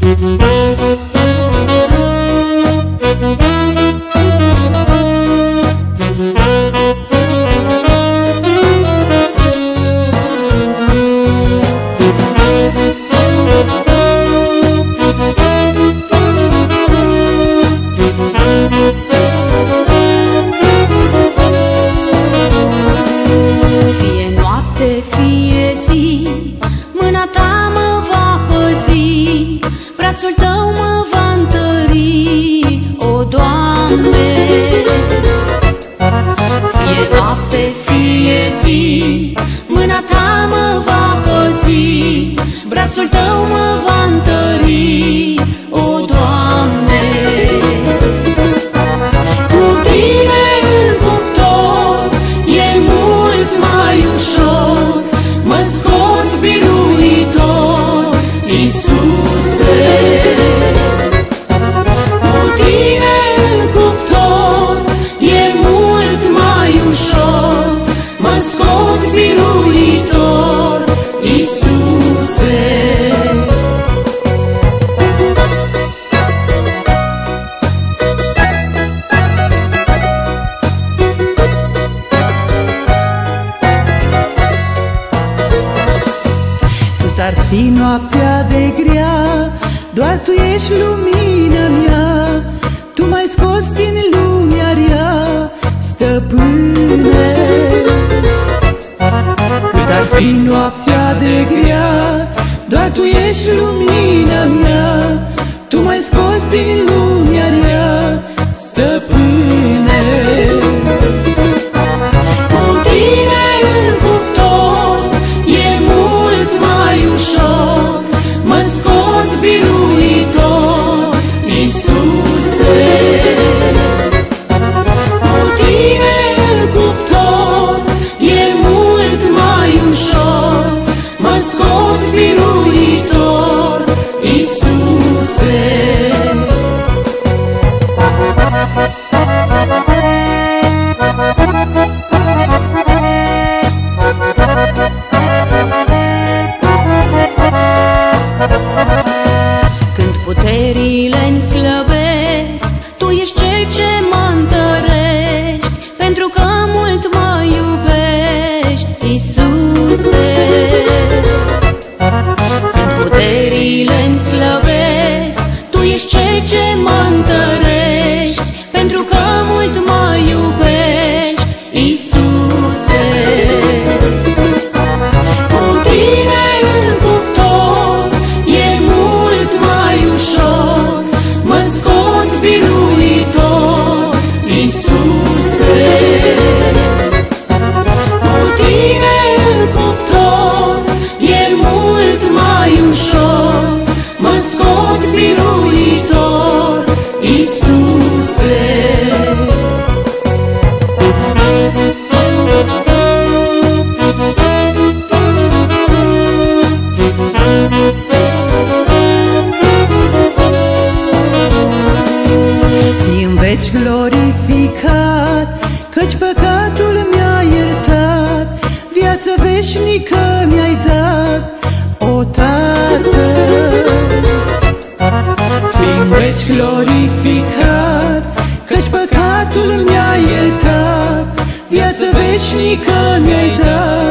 Mâna ta mă va păzi, brațul tău mă va întări, o Doamne. Fie noapte, fie zi, mâna ta mă va păzi, brațul tău mă va întări, o Doamne. Cu tine în cuptor e mult mai ușor, mă scoți biruitor, Iisuse. Cu tine în cuptor e mult mai ușor, mă scoți biruitor, Iisuse. Ar fi noaptea de grea, doar Tu ești lumina mea. Tu m-ai scos din lumea rea, Stăpâne. Cât ar fi noaptea de grea, doar Tu ești lumina mea. Tu m-ai scos din lumea rea, Stăpâne. Cu tine în cuptor e mult mai ușor, mă scoți biruitor, Iisuse. Cu tine în cuptor e mult mai ușor, mă scoți biruitor, Iisuse. Când puterile-mi slăbesc, Tu ești Cel ce mă întărești, pentru că mult mă iubești, Iisuse. Când puterile-mi slăbesc, Tu ești Cel ce mă întărești, pentru că mult mă iubești, Iisuse. Cu tine în cuptor e mult mai ușor, mă scoți biruitor, Iisuse. Cu tine în cuptor e mult mai ușor, mă scoți biruitor, Iisuse. Fii în veci glorificat, căci păcatul mi-a iertat, viață veșnică mi-ai dat, o Tată. Fii în veci glorificat, căci păcatul mi-a iertat, viață veșnică mi-ai dat,